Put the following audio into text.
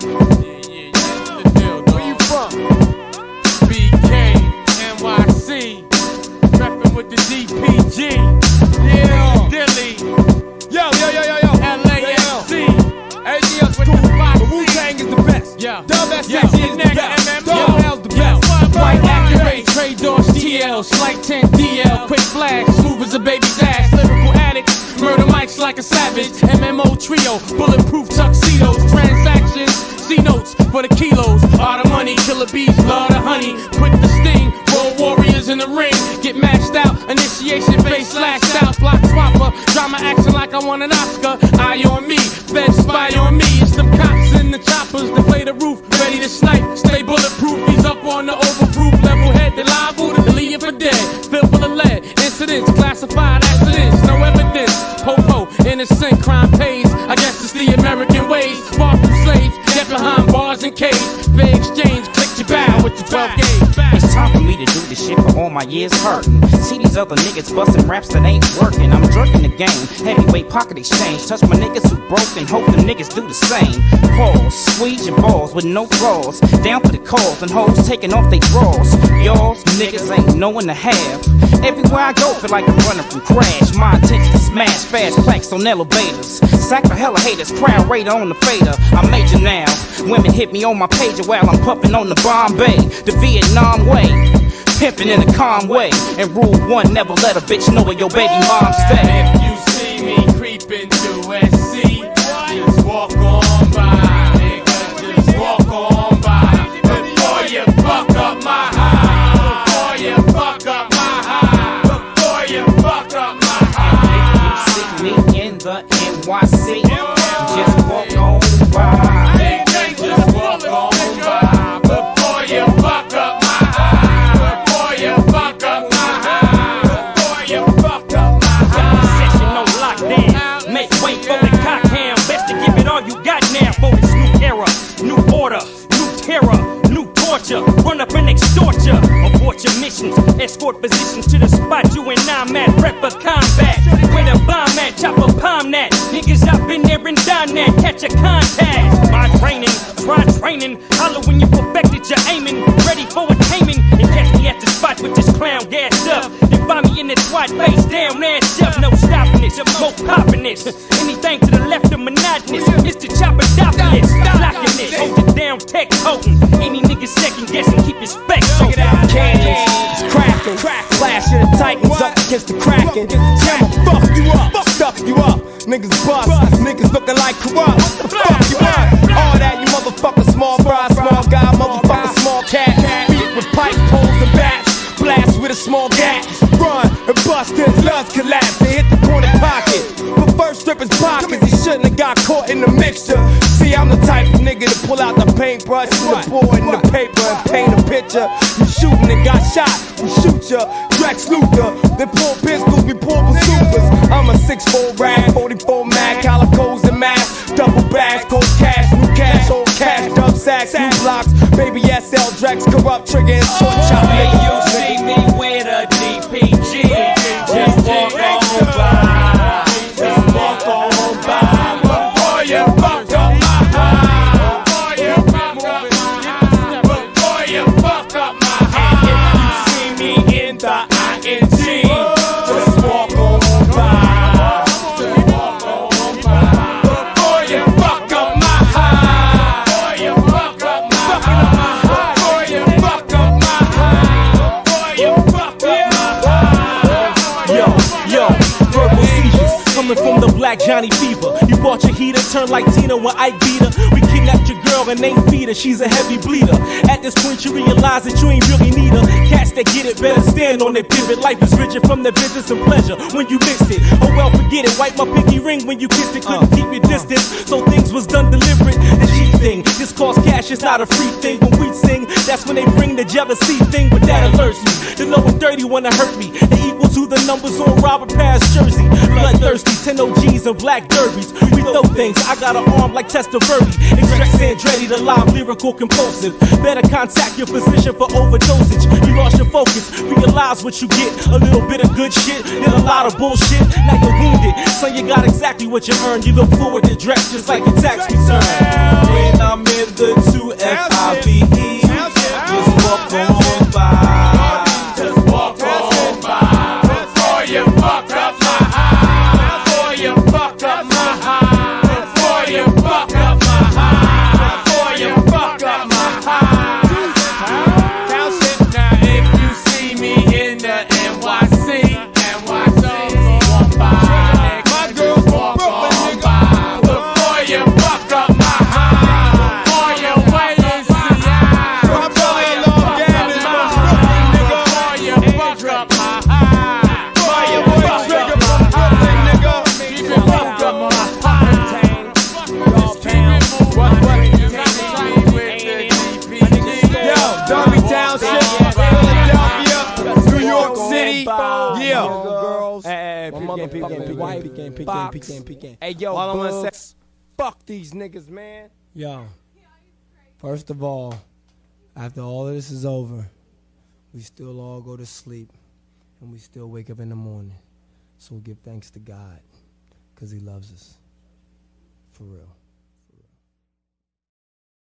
Where you from? BK, NYC, reppin' with the DPG. Yeah, Dilly. Yo. LAFC. Everything else with the box. The Wu-Tang is the best. Yeah. Dub SC Yo. is the best. Dub L's the best. White accurate, trade doors, TL, slight 10 DL, quick flash, smooth as a baby dash, lyrical addict, murder mics like a savage, MMO trio, bulletproof tuxedos, transactions, C notes for the kilos, all the money, killer bees, love the honey, quick the sting, roll warriors in the ring, get maxed out, initiation face slashed out, block swapper, drama action like I won an Oscar, eye on me, fed spy on me, it's them cops in the choppers, that play the roof, ready to snipe, stay bulletproof, he's up on the overproof, level head, they liable to leave you for dead, filled full of lead, incidents, classified accidents, no evidence, po-po, innocent crime pays, I guess it's the American ways, far from slaves, get behind bars and caves, fair exchange, click your bow with your 12 gauge. It's time for me to do this shit for all my years hurting. See these other niggas busting raps that ain't working. I'm jerking the game, heavyweight pocket exchange. Touch my niggas who broke and hope them niggas do the same. Pause, squeeze your balls with no flaws. Down for the cause and hoes taking off they drawers. Y'all niggas ain't no one to have. Everywhere I go feel like I'm running from crash. My intention to smash fast plaques on elevators. Sack for hella haters, crowd raider on the fader. I'm major now. Women hit me on my pager while I'm puffing on the Bombay, the Vietnam way. Pimpin' in a calm way. And rule one, never let a bitch know where your baby mom stay. If you see me creeping through SC, just walk on by, nigga, just walk on by. Before you fuck up my high, before you fuck up my high, before you fuck up my high. See me in the NYC, just walk on by. Just walk on by, before you fuck up my high, before you fuck up my high, before you fuck up my high. Session on lockdown. Make way for the cockhound. Best to give it all you got now for this new era, new order, new terror, new torture. Run up and extort ya. Abort your missions. Escort positions to the spot you and I'm at. Prep for combat. Where the bomb at? Chop a palm that. Niggas, I've been there and done that. Catch a contact. My training, try training. Holler when you perfected your aiming. Ready for attainment. And catch me at the spot with this clown gassed up. Then find me in the twat face down ass up. No stopping this, no popping this. Anything to the left of monotonous. It's the chopper doppeless. Locking this, hold it down, tech potent. Any nigga second guessing, keep his specs open. Cannons, it's cracking. Flash of the Titans up against the Kraken. I'ma fuck you up, stuff you up. Niggas bust, niggas looking like corrupt. What the fuck you want? All that, you motherfucker, small fry, small guy, motherfucker, small cat. Beat with pipe poles and bats. Blast with a small gat. Run and bust till his lungs collapse and hit the corner pocket. But first strip his pockets, he shouldn't have got caught in the mixture. See, I'm the type of nigga to pull out the paintbrush, the board and the paper and paint a picture. You shooting and got shot, we shoot ya. Drex Luther, they pull pistols, we pull bazookas. I'm a 6'4" rag, 44 mag, calicos and masks, double bags, cold cash, new cash, old cash, dub sacks, new blocks, baby SL, Drex, corrupt, trigger and short chop. Hey, you see me with a DPG. Just walk on by. Just walk on by. Before you fuck up my high, before you fuck up my high, before you fuck up my high. If you see me in the ING, just walk on by. Just walk on by. Before you fuck up my high, before you fuck up my high, before you fuck up my high, before you fuck up my high. Yo, verbal seizures coming from the black Johnny Fever. You bought your heater, turned like Tina when Ike beat her. We kidnapped your girl and ain't feed her, she's a heavy bleeder. At this point you realize that you ain't really need her. Cats that get it better stand on their pivot. Life is richer from their business and pleasure when you miss it. Oh well, forget it, wipe my pinky ring when you kissed it. Couldn't keep your distance, so things was done deliberate. The cheap thing, this costs cash, it's not a free thing. When we sing, that's when they bring the jealousy thing. But that alerts me, the lower 30 wanna hurt me. They equal to the numbers on Robert Parrish jersey. Bloodthirsty, 10 OGs and black derbies. We throw things, I got an arm like Testaverde. Extract Sandretti, the live lyrical compulsive. Better contact your physician for overdosage. You lost your focus, realize what you get. A little bit of good shit, then a lot of bullshit. Now you're wounded, son, you got exactly what you earned. You look forward to dress just like your tax return. When I'm in the Pecan. Hey, yo, all I'm gonna say, fuck these niggas, man. Yo, first of all, after all of this is over, we still all go to sleep, and we still wake up in the morning. So we give thanks to God, because he loves us. For real.